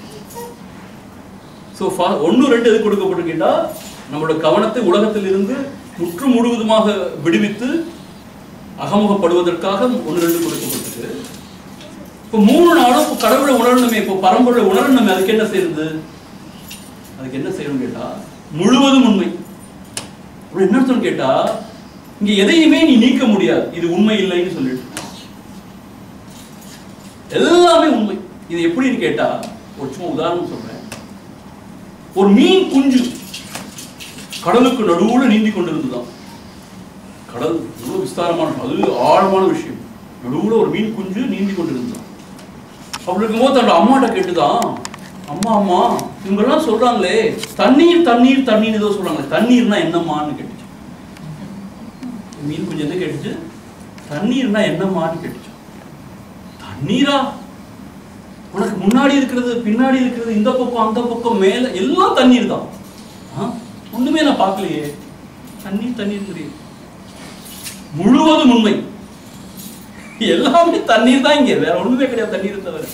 சோ ஒன்னு ரெண்டு எது கொடுக்கப்பட்டிருக்கா, நம்மளோட கவனத்தை உலகத்தில் இருந்து முற்று முழுவதுமாக விடுவித்து அகமுகப்படுவதற்காக ஒன்று ரெண்டு கொடுக்கப்பட்டிருக்கு. இப்போ மூணு நாளும் கடவுளை உணரணுமே, இப்போ பரம்பொருளை உணரணுமே, அதுக்கு என்ன செய்யறது? அதுக்கு என்ன செய்யணும் கேட்டா, முழுவதும் உண்மை. என்ன அர்த்தம் கேட்டா, இங்க எதையுமே நீ நீக்க முடியாது, இது உண்மை இல்லைன்னு சொல்லிட்டு. எல்லாமே உண்மை. இது எப்படின்னு கேட்டா, ஒரு சும்மா உதாரணம் சொல்றேன். ஒரு மீன் குஞ்சு கடலுக்கு நடுவுல நீந்தி கொண்டிருந்துதான். கடல் எவ்வளவு விஸ்தாரமான, அது ஆழமான விஷயம். நடுவுல ஒரு மீன் குஞ்சு நீந்தி கொண்டிருந்தான். அப்படி இருக்கும்போது தன்னோட அம்மாட்ட கேட்டுதான், அம்மா அம்மா இவங்கெல்லாம் சொல்றாங்களே தண்ணீர் தண்ணீர் தண்ணீர் ஏதோ சொல்றாங்களே, தண்ணீர்னா என்னம்மான்னு கேட்டுச்சு. மீன் குஞ்சு என்ன கேட்டுச்சு? தண்ணீர்னா என்னம்மான்னு கேட்டுச்சு. தண்ணீரா? உனக்கு முன்னாடி இருக்கிறது, பின்னாடி இருக்கிறது, இந்த பக்கம் அந்த பக்கம் மேல எல்லாம் தண்ணீர் தான். ஒண்ணுமே நான் பார்க்கலையே. தண்ணீர் தண்ணீர் முழுவதும் உண்மை. எல்லாமே தண்ணீர் தான், இங்க வேற ஒண்ணுமே கிடையாது தண்ணீர் தவிர.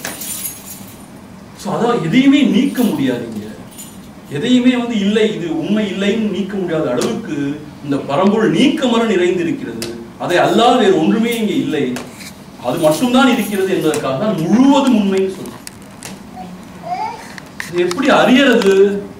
அதான் எதையுமே நீக்க முடியாது. இங்க எதையுமே வந்து இல்லை, இது உண்மை இல்லைன்னு நீக்க முடியாத அளவுக்கு இந்த பரம்பொருள் நீக்கமர நிறைந்திருக்கிறது. அதை அல்லாத வேறு ஒன்றுமே இங்க இல்லை, அது மட்டும்தான் இருக்கிறது என்பதற்காக தான் முழுவதும் உண்மைன்னு சொல்றோம். எப்படி அறியறது?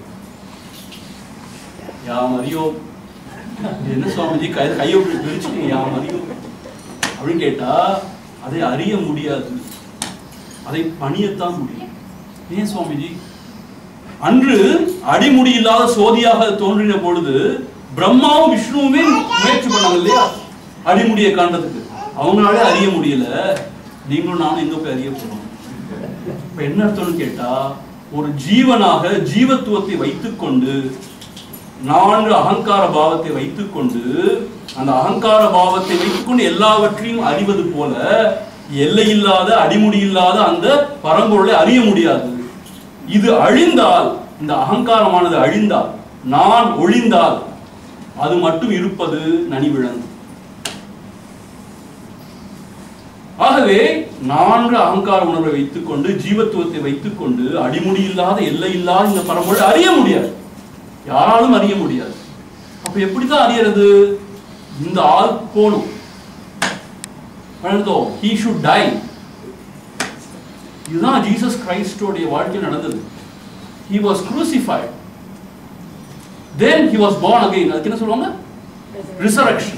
யாம் அறியோ. என்ன சுவாமிஜி கையை பிரிச்சுட்டீங்க, யாம் அறியோ அப்படின்னு கேட்டா, அதை அறிய முடியாது, அதை பணியத்தான் முடியும். ஏன் சுவாமிஜி? அன்று அடிமுடி இல்லாத சோதியாக தோன்றின பொழுது பிரம்மாவும் விஷ்ணுவுமே முயற்சி பண்ணாங்க இல்லையா அடிமுடியை காண்றதுக்கு. அவங்களாலே அறிய முடியல, நீங்களும் நானும் எங்க போய் அறிய போறோம்? இப்ப என்ன அர்த்தம்னு கேட்டா, ஒரு ஜீவனாக ஜீவத்துவத்தை வைத்துக்கொண்டு, நான்கு அகங்கார பாவத்தை வைத்துக்கொண்டு, அந்த அகங்கார பாவத்தை வைத்துக்கொண்டு எல்லாவற்றையும் அறிவது போல எல்லை இல்லாத அடிமுடி இல்லாத அந்த பரம்பொருளை அறிய முடியாது. இது அழிந்தால், இந்த அகங்காரமானது அழிந்தால், நான் ஒழிந்தால், அது மட்டும் இருப்பது நனிவிழந்து. ஆகவே நான்கு அகங்கார உணர்வை வைத்துக் கொண்டு, ஜீவத்துவத்தை வைத்துக் கொண்டு அடிமுடி இல்லாத எல்லை இல்லாத இந்த பரம்பொருளை அறிய முடியாது. யாராலும் அறிய முடியாது. அப்ப எப்படிதான் அறியறது? இந்த ஆள் போனும். he should die. இதுதான் ஜீசஸ் கிரைஸ்டோடைய வாழ்க்கை நடந்தது. he was crucified, then he was born again. அதுக்கு என்ன சொல்லுவாங்க? resurrection.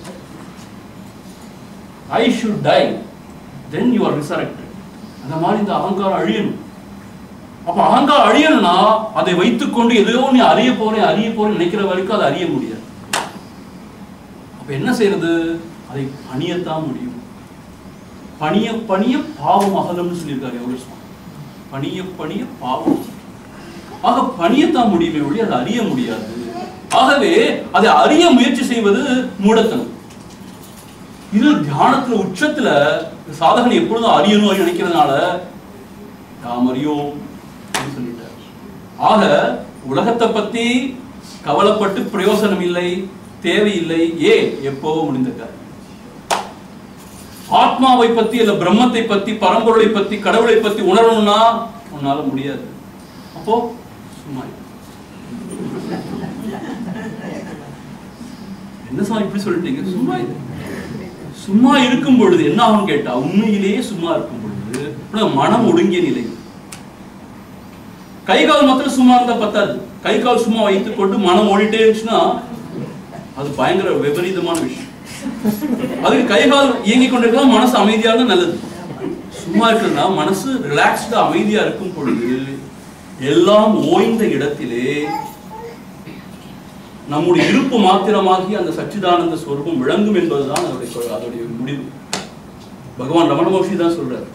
I should die, then you are resurrected. அந்த மாதிரி இந்த அகங்காரம் அழியணும். அப்ப அகங்காரம் அழியணும்னா அதை வைத்துக்கொண்டு ஏதோ நீ அறிய போறேன் அறிய போறேன் நினைக்கிற வரைக்கும் அதை அறிய முடியாது. அப்ப என்ன செய்யறது? அதை பணியத்தான் முடியும். பணிய பணிய பாவம் அகலம்னு சொல்லியிருக்காரு எவ்வளவு சுவாமி. பணிய பணிய பாவம். ஆக பணியத்தான் முடியுமே ஒழிய அதை அறிய முடியாது. ஆகவே அதை அறிய முயற்சி செய்வது மூடத்தனம். இது தியானத்துல உச்சத்துல சாதகன் எப்பொழுதும் அறியணும் நினைக்கிறதுனால நாம் அறியோம் சொல்லிட்டார். ஆக உலகத்தை பத்தி கவலைப்பட்டு பிரயோசனம் இல்லை, தேவையில்லை. ஏ எப்போ முடிந்திருக்காரு. ஆத்மாவை பத்தி இல்ல பிரம்மத்தை பத்தி பரம்பொருளை பத்தி கடவுளை பத்தி உணரணும்னா உன்னால முடியாது. அப்போ சும்மா என்ன சார் இப்படி சொல்லிட்டீங்க? சும்மா இது சும்மா இருக்கும் பொழுது என்ன ஆகும் கேட்டா, உண்மையிலேயே சும்மா இருக்கும் பொழுது மனம் ஒடுங்கிய நிலை. கை கால் மாத்திரம் சும்மா இருந்தா பத்தாது. கை கால் சும்மா வைத்துக் கொண்டு மனம் ஓடிட்டே இருந்துச்சுன்னா அது பயங்கர விபரீதமான விஷயம். அதுக்கு கை கால் இயங்கிக் கொண்டிருக்கலாம், மனசு அமைதியா இருந்தா நல்லது. சும்மா இருக்கிறதா மனசு ரிலாக்ஸ்டா அமைதியா இருக்கும் பொழுது எல்லாம் ஓய்ந்த இடத்திலே நம்முடைய இருப்பு மாத்திரமாகி அந்த சச்சிதானந்த ஸ்வரூபம் விளங்கும் என்பதுதான் அதோடைய அதோடைய முடிவு. பகவான் ரமண மகர்ஷி தான் சொல்றார்,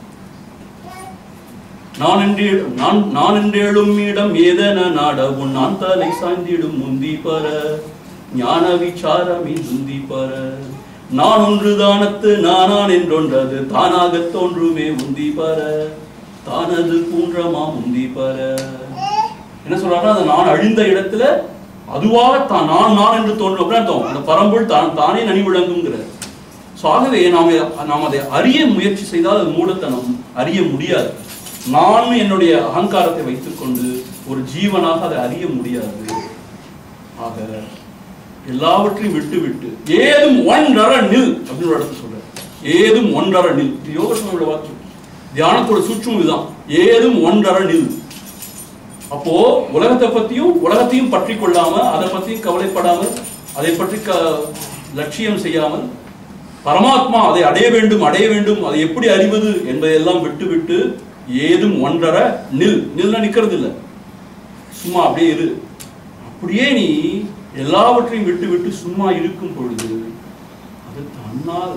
நான் என்றே நான் நான் என்றேழும் இடம் ஏதன நாட உன் நான் தலை சாய்ந்திடும் முந்தி பர ஞான விசாரமி முந்தி பர நான் ஒன்று தானத்து நானான் என்றொன்றது தானாக தோன்றுமே முந்தி பர தானது பூன்றமா முந்தி பர. என்ன சொல்றாருன்னா, அந்த நான் அழிந்த இடத்துல அதுவாக தான் நான் நான் என்று தோன்றும் அப்படின்னு அந்த பரம்பொருள் தான் தானே நனி விளங்குங்கிற. ஆகவே நாம் நாம் அதை அறிய முயற்சி செய்தால் அது மூடத்தனம். அறிய முடியாது. நான் என்னுடைய அகங்காரத்தை வைத்துக் கொண்டு ஒரு ஜீவனாக அதை அறிய முடியாது. ஆக எல்லாவற்றையும் விட்டு விட்டு ஏதும் ஒன்றரை நில் அப்படின்னு ஒரு இடத்துல சொல்ற. ஏதும் ஒன்றரை நில். யோகசனோட வாக்கியம். தியானத்தோட சூட்சம் இதுதான். ஏதும் ஒன்றரை நில். அப்போ உலகத்தை பத்தியும் உலகத்தையும் பற்றி கொள்ளாம, அதை பத்தியும் கவலைப்படாமல், அதை பற்றி லட்சியம் செய்யாமல், பரமாத்மா அதை அடைய வேண்டும் அடைய வேண்டும் அதை எப்படி அறிவது என்பதையெல்லாம் விட்டு விட்டு ஏதும் ஒன்றரை நில். நில்னா நிக்கிறது இல்லை, சும்மா அப்படியே இரு. அப்படியே நீ எல்லாவற்றையும் விட்டு விட்டு சும்மா இருக்கும் பொழுது அது தன்னால்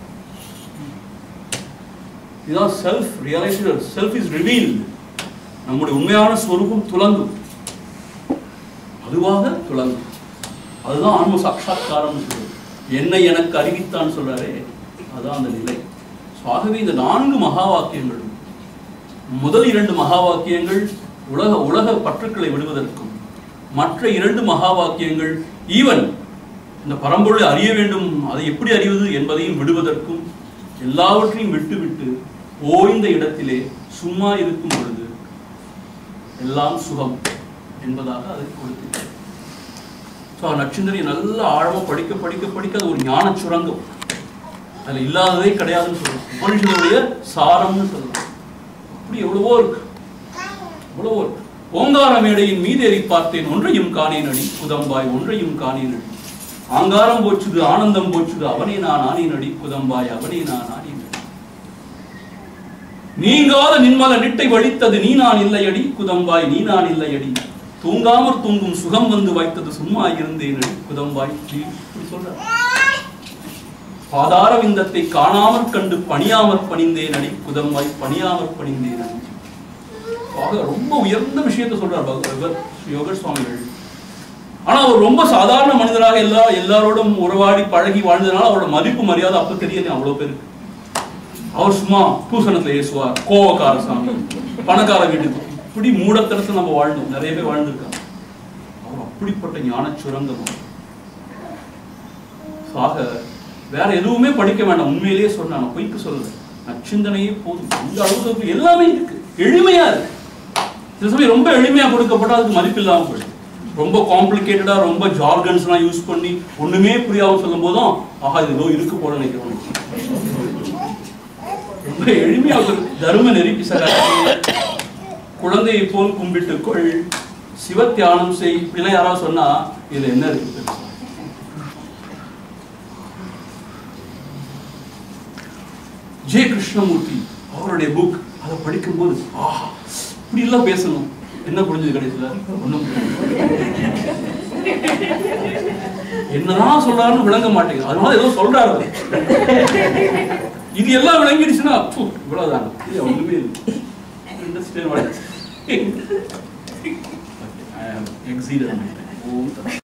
இதுதான் self realisation. Self is revealed. நம்முடைய உண்மையான ஸ்வரூபம் துலங்கும், அதுவாக துலங்கும். அதுதான் ஆன்ம சாட்சா்காரம் சொல்றது. என்னை எனக்கு அறிவித்தான் சொல்றாரே, அதுதான் அந்த நிலை. ஆகவே இந்த நான்கு மகா வாக்கியங்களும், முதல் இரண்டு மகா வாக்கியங்கள் உலக உலக பற்றுக்களை விடுவதற்கும், மற்ற இரண்டு மகா வாக்கியங்கள் ஈவன் இந்த பரம்பொருளை அறிய வேண்டும் அதை எப்படி அறிவது என்பதையும் விடுவதற்கும், எல்லாவற்றையும் விட்டு விட்டு ஓய்ந்த இடத்திலே சும்மா இருக்கும் பொழுது எல்லாம் சுகம் என்பதாக அதை கொடுத்து நட்சத்திரம் நல்ல ஆழமா படிக்க படிக்க படிக்க அது ஒரு ஞான சுரங்கம். அதுல இல்லாததே கிடையாதுன்னு சொல்றோம். உபனிஷத்துடைய சாரம்னு சொல்றோம். அப்படி எவ்வளவோ இருக்கு, எவ்வளவோ இருக்கு. ஓங்கார மேடையின் மீது ஏறி பார்த்தேன் ஒன்றையும் காணேன் அடி குதம்பாய் ஒன்றையும் காணேன் அடி ஆங்காரம் போச்சுது ஆனந்தம் போச்சுது அவனே நான் ஆனேன் அடி குதம்பாய் அவனே நான் ஆனேன் அடி நீங்காத நின்மல நிட்டை வலித்தது நீ நான் இல்லையடி குதம்பாய் நீ நான் இல்லையடி தூங்காமற் தூங்கும் சுகம் வந்து வைத்தது சும்மா இருந்தேன் அடி குதம்பாய். இப்படி சொல்ற பாதார விந்தத்தை காணாமற் கண்டு பணியாமற் பணிந்தேன் அடி குதம்பாய் பணியாமற் பணிந்தேன் அடி. ரொம்ப உயர்ந்த விஷயத்தை சொல்றார் யோகர் சுவாமிகள். ஆனா அவர் ரொம்ப சாதாரண மனிதராக எல்லா எல்லாரோடும் உறவாடி பழகி வாழ்ந்ததுனால அவரோட மதிப்பு மரியாதை அப்ப தெரியல அவ்வளவு பேருக்கு. அவர் சும்மா பூசணத்துல ஏசுவார், கோவக்கார சாமி, பணக்கார வீட்டுக்கு, இப்படி மூடத்தனத்தை நம்ம வாழ்ந்தோம். நிறைய பேர் வாழ்ந்திருக்காங்க. அவர் அப்படிப்பட்ட ஞான சுரங்கம். ஆக வேற எதுவுமே படிக்க வேண்டாம். உண்மையிலேயே சொன்ன, நான் பொய்க்கு சொல்லல, நச்சிந்தனையே போதும். அந்த அளவுக்கு எல்லாமே இருக்கு, எளிமையா இருக்கு. சில சமயம் ரொம்ப எளிமையா கொடுக்கப்பட்டா அதுக்கு மதிப்பு இல்லாம போயிடும். ரொம்ப காம்ப்ளிகேட்டடா ரொம்ப ஜார்கன்ஸ் எல்லாம் யூஸ் பண்ணி ஒண்ணுமே புரியாம சொல்லும் போதும் ஆஹா இது ஏதோ இருக்கு போல நினைக்கிறோம். ரொம்ப எளிமையா தர்ம நெறி பிசகாதே, குழந்தையை போல் கும்பிட்டு கொள், சிவ தியானம் செய், இப்படிலாம் யாராவது சொன்னா இதுல என்ன இருக்கு? ஜெய கிருஷ்ணமூர்த்தி அவருடைய புக், அதை படிக்கும் போது ஆஹா இப்படி எல்லாம் பேசணும். என்ன புரிஞ்சது கடைசியில? ஒண்ணும் என்னதான் சொல்றாருன்னு விளங்க மாட்டேங்குது. அதனால ஏதோ சொல்றாரு. இது எல்லாம் விளங்கிடுச்சுன்னா இவ்வளவுதான், ஒண்ணுமே இல்லை.